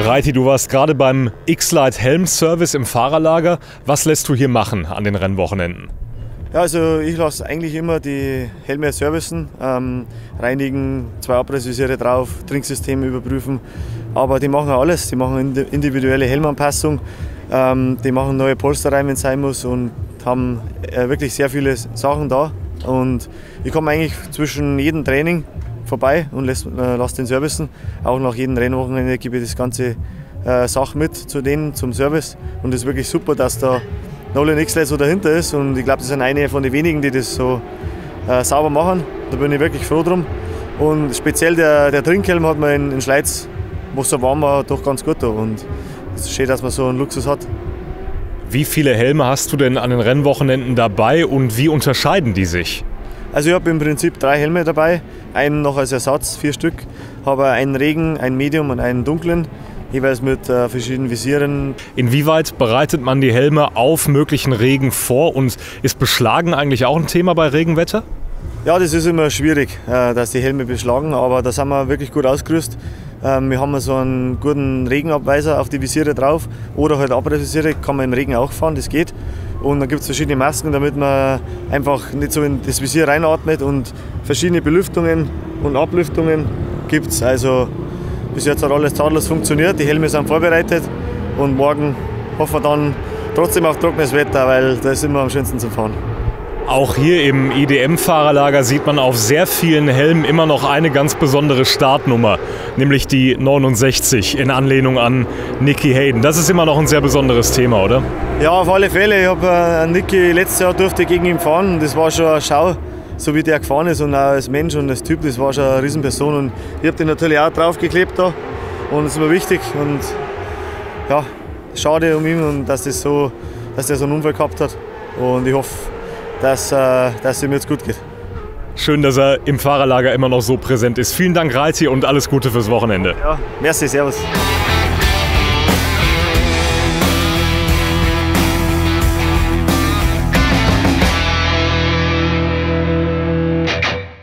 Reiti, du warst gerade beim X-Lite Helm-Service im Fahrerlager. Was lässt du hier machen an den Rennwochenenden? Ja, also ich lasse eigentlich immer die Helme servicen, reinigen, 2 Abrissvisiere drauf, Trinksystem überprüfen. Aber die machen alles, die machen individuelle Helmanpassung, die machen neue Polster rein, wenn es sein muss, und haben wirklich sehr viele Sachen da. Und ich komme eigentlich zwischen jedem Training vorbei und lasse den servicen. Auch nach jedem Rennwochenende gebe ich das ganze Sache mit zu denen zum Service. Und es ist wirklich super, dass da Nolan X-Lite so dahinter ist. Und ich glaube, das sind eine von den wenigen, die das so sauber machen. Da bin ich wirklich froh drum. Und speziell der Trinkhelm hat mir in Schleiz, wo es so warm war, doch ganz gut da. Und es ist schön, dass man so einen Luxus hat. Wie viele Helme hast du denn an den Rennwochenenden dabei und wie unterscheiden die sich? Also ich habe im Prinzip 3 Helme dabei, einen noch als Ersatz, 4 Stück. Habe einen Regen, einen Medium und einen dunklen, jeweils mit verschiedenen Visieren. Inwieweit bereitet man die Helme auf möglichen Regen vor und ist Beschlagen eigentlich auch ein Thema bei Regenwetter? Ja, das ist immer schwierig, dass die Helme beschlagen, aber da sind wir wirklich gut ausgerüstet. Wir haben so einen guten Regenabweiser auf die Visiere drauf oder halt Abrissvisiere, kann man im Regen auch fahren, das geht. Und dann gibt es verschiedene Masken, damit man einfach nicht so in das Visier reinatmet, und verschiedene Belüftungen und Ablüftungen gibt es. Also bis jetzt hat alles tadellos funktioniert, die Helme sind vorbereitet und morgen hoffen wir dann trotzdem auf trockenes Wetter, weil da ist immer am schönsten zu fahren. Auch hier im IDM-Fahrerlager sieht man auf sehr vielen Helmen immer noch eine ganz besondere Startnummer, nämlich die 69 in Anlehnung an Nicky Hayden. Das ist immer noch ein sehr besonderes Thema, oder? Ja, auf alle Fälle. Ich habe Nicky letztes Jahr durfte gegen ihn fahren. Das war schon eine Schau, so wie der gefahren ist, und auch als Mensch und als Typ. Das war schon eine Riesenperson. Und ich habe den natürlich auch draufgeklebt da. Und das ist mir wichtig. Und ja, schade um ihn, und dass der so einen Unfall gehabt hat. Und ich hoffe, dass es ihm jetzt gut geht. Schön, dass er im Fahrerlager immer noch so präsent ist. Vielen Dank, Reiti, und alles Gute fürs Wochenende. Ja, merci, servus.